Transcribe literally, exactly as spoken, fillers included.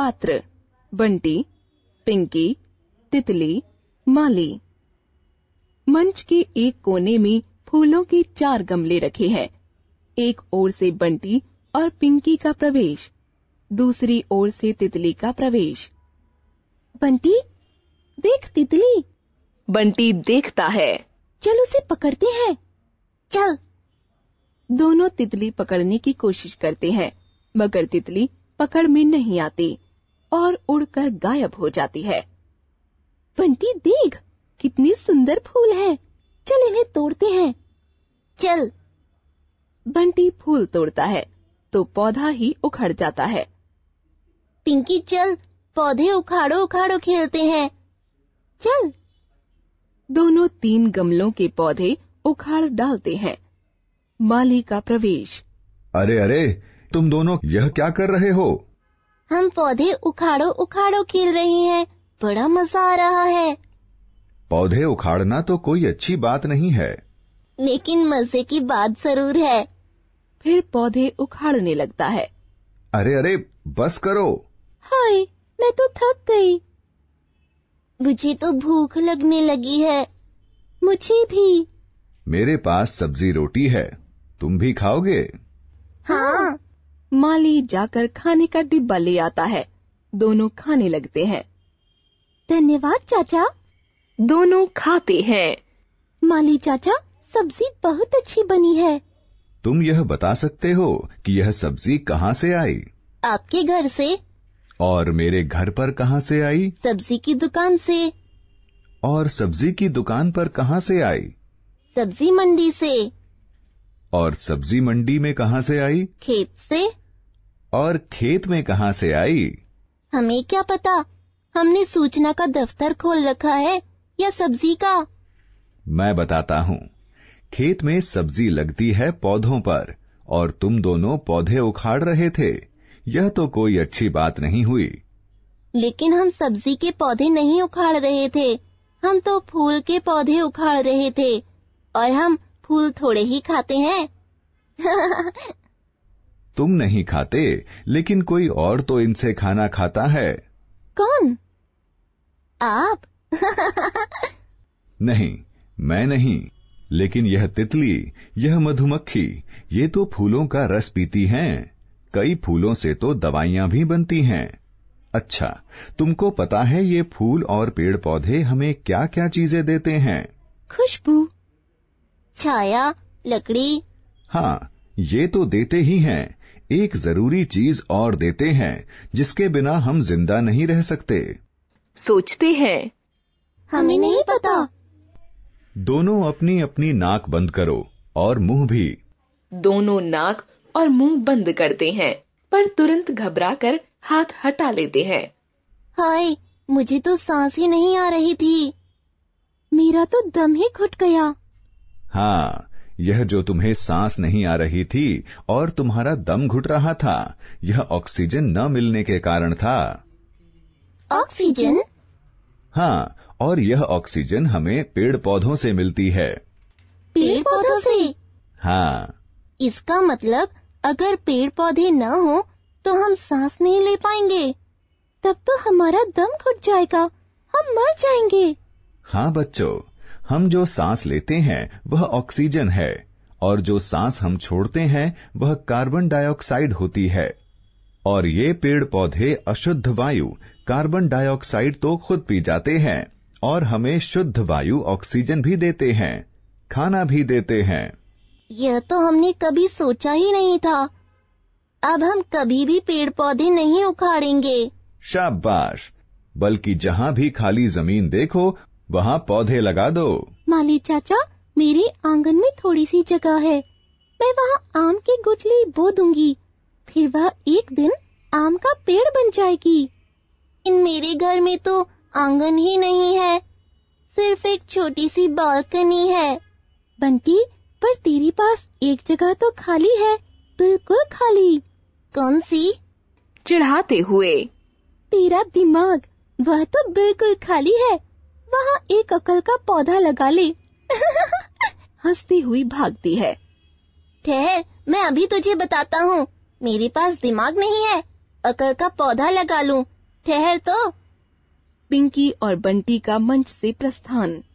पात्र, बंटी, पिंकी, तितली, माली। मंच के एक कोने में फूलों के चार गमले रखे हैं। एक ओर से बंटी और पिंकी का प्रवेश, दूसरी ओर से तितली का प्रवेश। बंटी, देख तितली। बंटी देखता है। चल उसे पकड़ते हैं। चल। दोनों तितली पकड़ने की कोशिश करते हैं, मगर तितली पकड़ में नहीं आती और उड़कर गायब हो जाती है। बंटी देख, कितनी सुंदर फूल है। चल इन्हें तोड़ते हैं। चल। बंटी फूल तोड़ता है तो पौधा ही उखड़ जाता है। पिंकी चल, पौधे उखाड़ो उखाड़ो खेलते हैं। चल। दोनों तीन गमलों के पौधे उखाड़ डालते हैं। माली का प्रवेश। अरे अरे, तुम दोनों यह क्या कर रहे हो? हम पौधे उखाड़ो उखाड़ो खेल रहे हैं, बड़ा मजा आ रहा है। पौधे उखाड़ना तो कोई अच्छी बात नहीं है, लेकिन मजे की बात जरूर है। फिर पौधे उखाड़ने लगता है। अरे अरे, बस करो। हाय, मैं तो थक गई। मुझे तो भूख लगने लगी है। मुझे भी। मेरे पास सब्जी रोटी है, तुम भी खाओगे? हाँ। माली जाकर खाने का डिब्बा ले आता है। दोनों खाने लगते हैं। धन्यवाद चाचा। दोनों खाते हैं। माली चाचा, सब्जी बहुत अच्छी बनी है। तुम यह बता सकते हो कि यह सब्जी कहाँ से आई? आपके घर से। और मेरे घर पर कहाँ से आई? सब्जी की दुकान से। और सब्जी की दुकान पर कहाँ से आई? सब्जी मंडी से। और सब्जी मंडी में कहाँ से आई? खेत से। और खेत में कहाँ से आई? हमें क्या पता, हमने सूचना का दफ्तर खोल रखा है या सब्जी का। मैं बताता हूँ। खेत में सब्जी लगती है पौधों पर, और तुम दोनों पौधे उखाड़ रहे थे। यह तो कोई अच्छी बात नहीं हुई। लेकिन हम सब्जी के पौधे नहीं उखाड़ रहे थे, हम तो फूल के पौधे उखाड़ रहे थे, और हम फूल थोड़े ही खाते हैं। तुम नहीं खाते, लेकिन कोई और तो इनसे खाना खाता है। कौन? आप? नहीं, मैं नहीं, लेकिन यह तितली, यह मधुमक्खी, ये तो फूलों का रस पीती हैं। कई फूलों से तो दवाइयां भी बनती हैं। अच्छा, तुमको पता है ये फूल और पेड़ पौधे हमें क्या क्या चीजें देते हैं? खुशबू, छाया, लकड़ी। हाँ, ये तो देते ही हैं। एक जरूरी चीज और देते हैं, जिसके बिना हम जिंदा नहीं रह सकते। सोचते हैं। हमें नहीं पता। दोनों अपनी अपनी नाक बंद करो, और मुंह भी। दोनों नाक और मुंह बंद करते हैं, पर तुरंत घबराकर हाथ हटा लेते हैं। हाय, मुझे तो सांस ही नहीं आ रही थी। मेरा तो दम ही घुट गया। हाँ, यह जो तुम्हें सांस नहीं आ रही थी और तुम्हारा दम घुट रहा था, यह ऑक्सीजन न मिलने के कारण था। ऑक्सीजन? हाँ, और यह ऑक्सीजन हमें पेड़ पौधों से मिलती है। पेड़ पौधों से? हाँ। इसका मतलब अगर पेड़ पौधे न हो तो हम सांस नहीं ले पाएंगे। तब तो हमारा दम घुट जाएगा, हम मर जाएंगे। हाँ बच्चों, हम जो सांस लेते हैं वह ऑक्सीजन है, और जो सांस हम छोड़ते हैं वह कार्बन डाइऑक्साइड होती है। और ये पेड़ पौधे अशुद्ध वायु कार्बन डाइऑक्साइड तो खुद पी जाते हैं, और हमें शुद्ध वायु ऑक्सीजन भी देते हैं, खाना भी देते हैं। यह तो हमने कभी सोचा ही नहीं था। अब हम कभी भी पेड़ पौधे नहीं उखाड़ेंगे। शाबाश, बल्कि जहाँ भी खाली जमीन देखो वहाँ पौधे लगा दो। माली चाचा, मेरे आंगन में थोड़ी सी जगह है, मैं वहाँ आम की गुठली बो दूंगी, फिर वह एक दिन आम का पेड़ बन जाएगी। इन मेरे घर में तो आंगन ही नहीं है, सिर्फ एक छोटी सी बालकनी है। बंटी, पर तेरे पास एक जगह तो खाली है, बिल्कुल खाली। कौन सी? चिढ़ाते हुए। तेरा दिमाग, वह तो बिल्कुल खाली है, वहाँ एक अक्ल का पौधा लगा ले। हंसती हुई भागती है। ठहर, मैं अभी तुझे बताता हूँ। मेरे पास दिमाग नहीं है, अकल का पौधा लगा लूं। ठहर तो। पिंकी और बंटी का मंच से प्रस्थान।